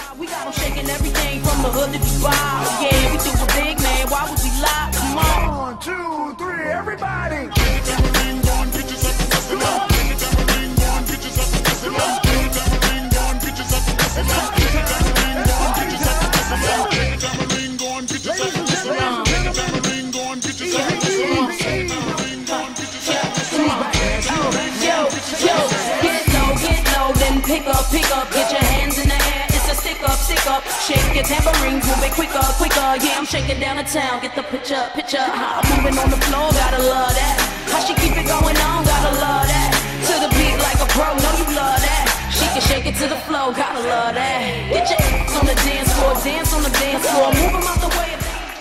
We got them shaking everything from the hood to Dubai. Yeah, we do a big man. Why would we lie? Come on. 1, 2, 3, everybody. Tambourine, go and get yourself a whistle up. Tambourine, go and get yourself a whistle up. Tambourine, go and get yourself a whistle up. Tambourine, go and get yourself a whistle up. Tambourine, go and get yourself a whistle up. Tambourine, go and get yourself a whistle up. Tambourine, go and get yourself a whistle up. Yo, get low, then pick up, get your hands in the air. It's a stick up, shake your tambourines, move it quicker. Yeah, I'm shaking down the town, get the picture. How I'm moving on the floor, gotta love that. How she keep it going on, gotta love that. To the beat like a pro, know you love that. She can shake it to the flow, gotta love that. Get your ass on the dance floor, dance on the dance floor, move 'em out the way.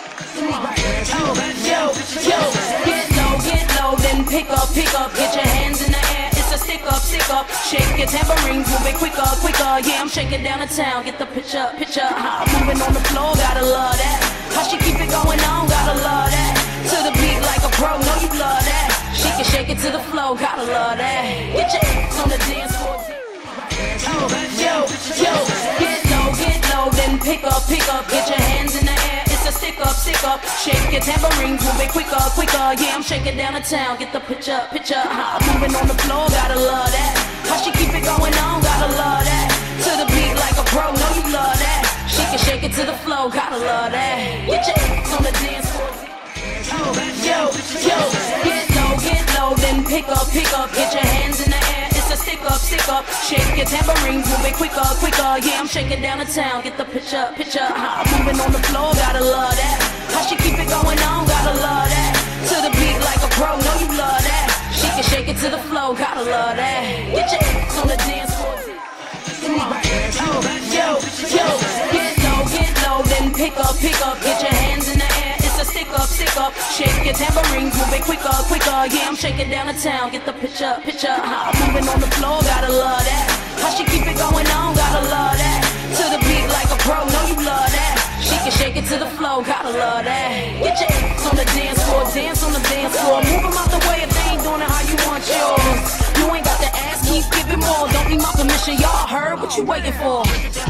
Yo, get low, then pick up, get your hands in the air. It's a stick up, shake your tambourines, move it quicker. Yeah, I'm shaking down the town, get the picture. How I'm moving on the floor, gotta love that. How she keep it going on, gotta love that. To the beat like a pro, know you love that. She can shake it to the flow, gotta love that. Get your ass on the dance floor. Yo, get low, then pick up, get your hands in the air. It's a stick up, shake your tambourines, move it quicker. Yeah, I'm shaking down the town, get the picture. How I'm moving on the floor, gotta love that. How she keep it going on, gotta love that. To the beat like a pro, know you love that. She can shake it to the flow, gotta love that. Get your ass on the dance floor. Yo, get low, then pick up, get your hands in the air. It's a stick up, shake your tambourines, move it quicker. Yeah, I'm shaking down the town, get the picture. How I'm moving on the floor, gotta love that. How she keep it going on, gotta love that. To the beat like a pro, know you love that. She can shake it to the flow, gotta love that. Get your ass on the dance floor. Yo, get low, then pick up, get your hands in the air. It's a stick up, shake your tambourines, move it quicker. Yeah, I'm shaking down the town, get the picture. How I'm moving on the floor, gotta love that. How she keep it going on, gotta love that. To the beat like a pro, know you love that. She can shake it to the flow, gotta love that. Get your ass on the dance floor, move 'em out the way if they ain't doing it how you want yours. You ain't got to ask, keep giving more. Don't need my permission, y'all heard what you waiting for.